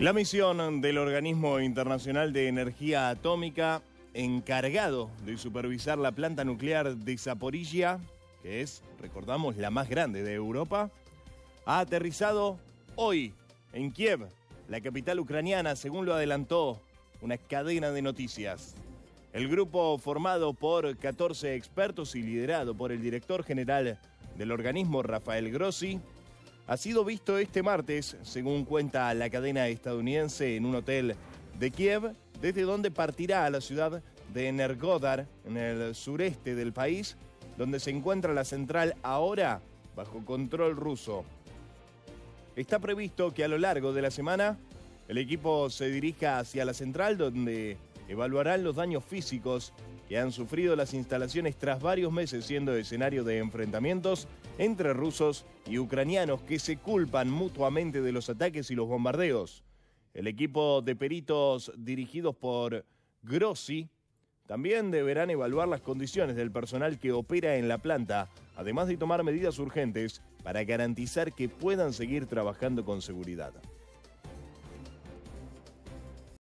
La misión del Organismo Internacional de Energía Atómica, encargado de supervisar la planta nuclear de Zaporizhia, que es, recordamos, la más grande de Europa, ha aterrizado hoy en Kiev, la capital ucraniana, según lo adelantó una cadena de noticias. El grupo, formado por 14 expertos y liderado por el director general del organismo, Rafael Grossi, ha sido visto este martes, según cuenta la cadena estadounidense, en un hotel de Kiev, desde donde partirá a la ciudad de Energodar, en el sureste del país, donde se encuentra la central ahora bajo control ruso. Está previsto que a lo largo de la semana el equipo se dirija hacia la central, donde evaluarán los daños físicos que han sufrido las instalaciones tras varios meses siendo escenario de enfrentamientos entre rusos y ucranianos que se culpan mutuamente de los ataques y los bombardeos. El equipo de peritos dirigidos por Grossi también deberán evaluar las condiciones del personal que opera en la planta, además de tomar medidas urgentes para garantizar que puedan seguir trabajando con seguridad.